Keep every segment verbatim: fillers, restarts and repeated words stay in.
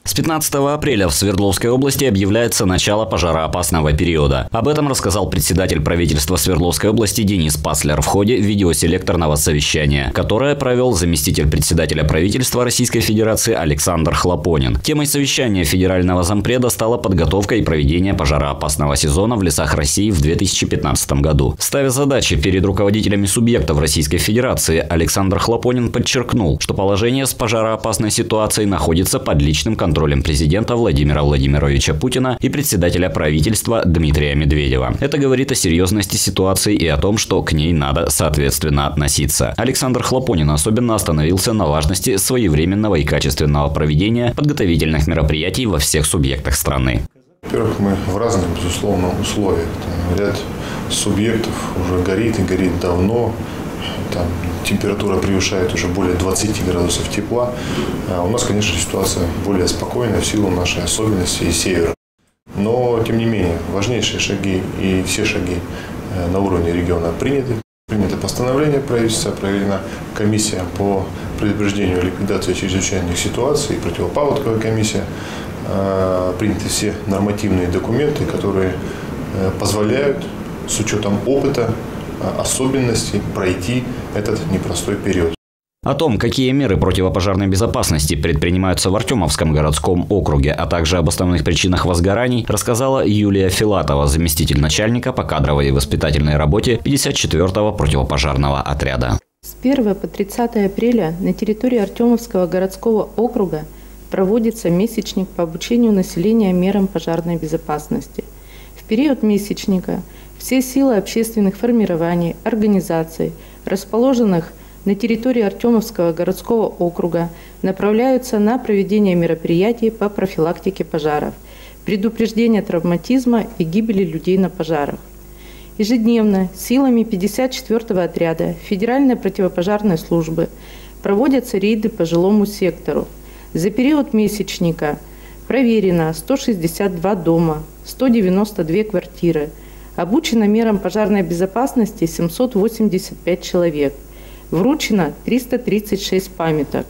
С пятнадцатого апреля в Свердловской области объявляется начало пожароопасного периода. Об этом рассказал председатель правительства Свердловской области Денис Паслер в ходе видеоселекторного совещания, которое провел заместитель председателя правительства Российской Федерации Александр Хлопонин. Темой совещания федерального зампреда стала подготовка и проведение пожароопасного сезона в лесах России в две тысячи пятнадцатом году. Ставя задачи перед руководителями субъектов Российской Федерации, Александр Хлопонин подчеркнул, что положение с пожароопасной ситуацией находится под личным контролем президента Владимира Владимировича Путина и председателя правительства Дмитрия Медведева. Это говорит о серьезности ситуации и о том, что к ней надо соответственно относиться. Александр Хлопонин особенно остановился на важности своевременного и качественного проведения подготовительных мероприятий во всех субъектах страны. Во-первых, мы в разных, безусловно, условиях. Там ряд субъектов уже горит и горит давно. Там температура превышает уже более двадцати градусов тепла. А у нас, конечно, ситуация более спокойная в силу нашей особенности и севера. Но, тем не менее, важнейшие шаги и все шаги на уровне региона приняты. Принято постановление правительства, проведена комиссия по предупреждению и ликвидации чрезвычайных ситуаций, противопаводковая комиссия. Приняты все нормативные документы, которые позволяют с учетом опыта, особенностей пройти этот непростой период. О том, какие меры противопожарной безопасности предпринимаются в Артемовском городском округе, а также об основных причинах возгораний, рассказала Юлия Филатова, заместитель начальника по кадровой и воспитательной работе пятьдесят четвёртого противопожарного отряда. С первого по тридцатое апреля на территории Артемовского городского округа проводится месячник по обучению населения мерам пожарной безопасности. В период месячника все силы общественных формирований, организаций, расположенных на территории Артемовского городского округа, направляются на проведение мероприятий по профилактике пожаров, предупреждение травматизма и гибели людей на пожарах. Ежедневно силами пятьдесят четвёртого отряда Федеральной противопожарной службы проводятся рейды по жилому сектору. За период месячника проверено сто шестьдесят два дома, сто девяносто две квартиры, обучено мерам пожарной безопасности семьсот восемьдесят пять человек, вручено триста тридцать шесть памяток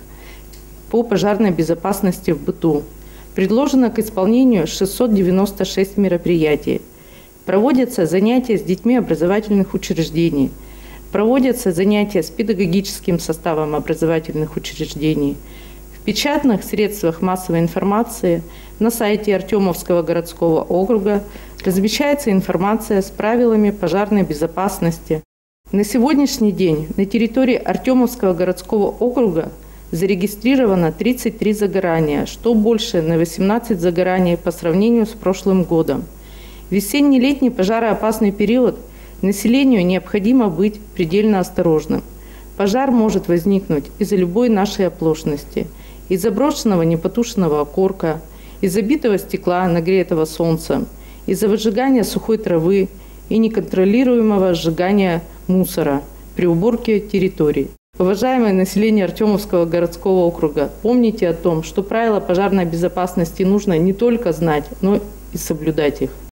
по пожарной безопасности в быту, предложено к исполнению шестьсот девяносто шесть мероприятий, проводятся занятия с детьми образовательных учреждений, проводятся занятия с педагогическим составом образовательных учреждений. В печатных средствах массовой информации на сайте Артемовского городского округа размещается информация с правилами пожарной безопасности. На сегодняшний день на территории Артемовского городского округа зарегистрировано тридцать три загорания, что больше на восемнадцать загораний по сравнению с прошлым годом. В весенне-летний пожароопасный период населению необходимо быть предельно осторожным. Пожар может возникнуть из-за любой нашей оплошности, из-за брошенного непотушенного окурка, из-за битого стекла, нагретого солнцем, из-за выжигания сухой травы и неконтролируемого сжигания мусора при уборке территорий. Уважаемое население Артемовского городского округа, помните о том, что правила пожарной безопасности нужно не только знать, но и соблюдать их.